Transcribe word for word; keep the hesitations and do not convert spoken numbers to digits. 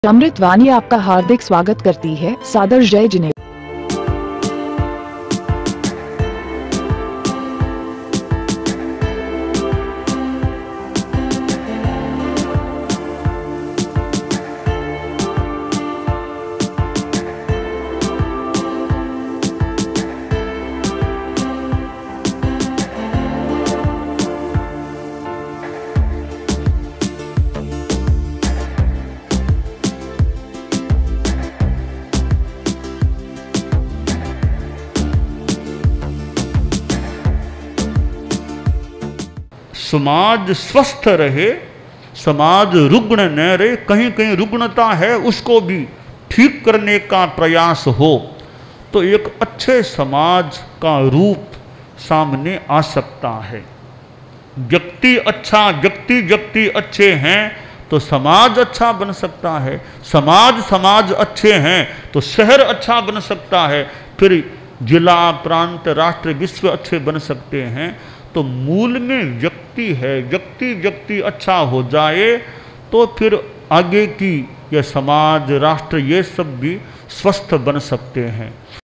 अमृतवाणी आपका हार्दिक स्वागत करती है। सादर जय जिनेन्द्र। समाज स्वस्थ रहे, समाज रुग्ण न रहे, कहीं कहीं रुग्णता है उसको भी ठीक करने का प्रयास हो तो एक अच्छे समाज का रूप सामने आ सकता है। व्यक्ति अच्छा व्यक्ति व्यक्ति अच्छे हैं तो समाज अच्छा बन सकता है, समाज समाज अच्छे हैं तो शहर अच्छा बन सकता है, फिर जिला प्रांत राष्ट्र विश्व अच्छे बन सकते हैं। तो मूल में व्यक्ति है, व्यक्ति व्यक्ति अच्छा हो जाए तो फिर आगे की ये समाज राष्ट्र ये सब भी स्वस्थ बन सकते हैं।